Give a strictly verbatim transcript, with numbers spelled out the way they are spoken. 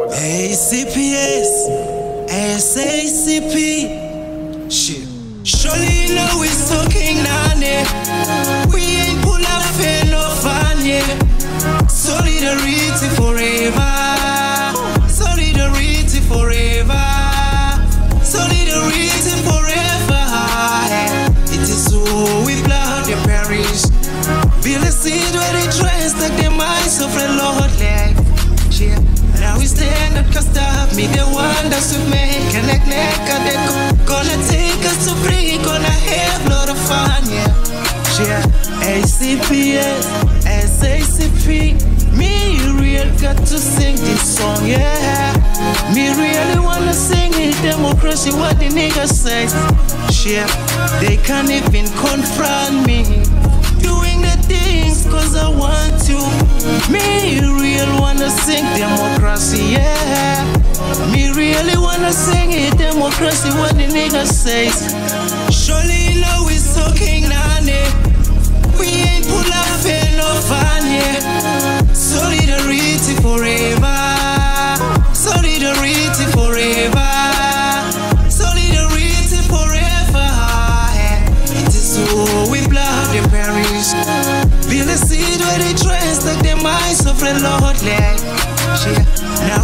A C P S, S A C P. Shit. Surely you know it's talking nanny. We ain't pull up fair no fun, yeah. Solidarity forever. Solidarity forever. Solidarity forever. It is so we blood the perish. Feel the seed where they trust like the minds of the Lord, like yeah. Now we stand up, cause stop me. The one that's with me, connect, neck, and they gonna take us to free, gonna have a lot of fun, yeah. Yeah, A C P S, S A C P. Me real got to sing this song, yeah. Me really wanna sing it, democracy, what the niggas say. Yeah, they can't even confront me. Doing the things cause I want to. Me real wanna sing democracy, yeah. Me really wanna sing it, democracy, what the niggas say. Surely you know it's talking nanny. We ain't pull up fair no fun, yeah. Solidarity forever. Solidarity forever. Solidarity forever. It is so we blood the perish. Feel the seed where they trust like the minds of the Lord, like yeah.